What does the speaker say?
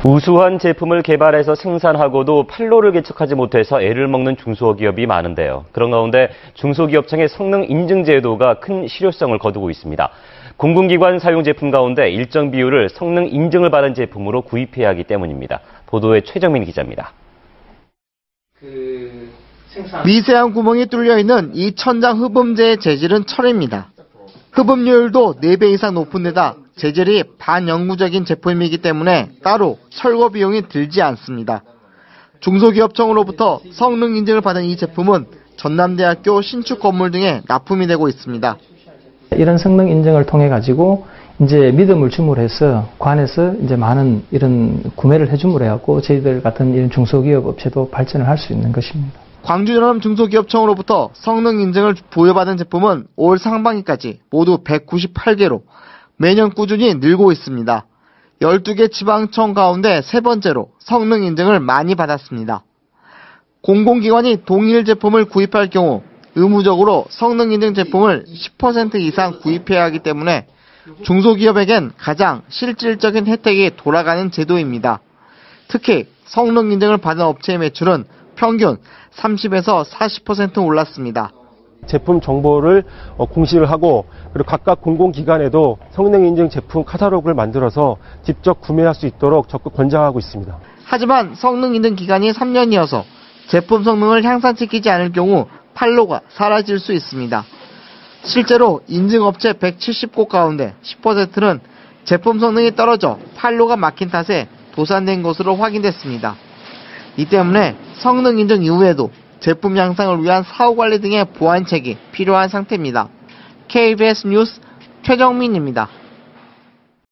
우수한 제품을 개발해서 생산하고도 판로를 개척하지 못해서 애를 먹는 중소기업이 많은데요. 그런 가운데 중소기업청의 성능 인증 제도가 큰 실효성을 거두고 있습니다. 공공기관 사용 제품 가운데 일정 비율을 성능 인증을 받은 제품으로 구입해야 하기 때문입니다. 보도에 최정민 기자입니다. 미세한 구멍이 뚫려 있는 이 천장 흡음재의 재질은 철입니다. 흡음률도 4배 이상 높은 데다 재질이 반영구적인 제품이기 때문에 따로 철거 비용이 들지 않습니다. 중소기업청으로부터 성능 인증을 받은 이 제품은 전남대학교 신축 건물 등에 납품이 되고 있습니다. 이런 성능 인증을 통해 가지고 이제 믿음을 줌으로 해서 관에서 이제 많은 이런 구매를 해줌으로 해갖고 저희들 같은 이런 중소기업 업체도 발전을 할 수 있는 것입니다. 광주전남 중소기업청으로부터 성능 인증을 부여받은 제품은 올 상반기까지 모두 198개로 매년 꾸준히 늘고 있습니다. 12개 지방청 가운데 세 번째로 성능 인증을 많이 받았습니다. 공공기관이 동일 제품을 구입할 경우 의무적으로 성능 인증 제품을 10% 이상 구입해야 하기 때문에 중소기업에겐 가장 실질적인 혜택이 돌아가는 제도입니다. 특히 성능 인증을 받은 업체의 매출은 평균 30에서 40% 올랐습니다. 제품 정보를 공시를 하고 그리고 각각 공공기관에도 성능 인증 제품 카탈로그를 만들어서 직접 구매할 수 있도록 적극 권장하고 있습니다. 하지만 성능 인증 기간이 3년이어서 제품 성능을 향상시키지 않을 경우 판로가 사라질 수 있습니다. 실제로 인증업체 170곳 가운데 10%는 제품 성능이 떨어져 판로가 막힌 탓에 도산된 것으로 확인됐습니다. 이 때문에 성능 인증 이후에도 제품 향상을 위한 사후관리 등의 보완책이 필요한 상태입니다. KBS 뉴스 최정민입니다.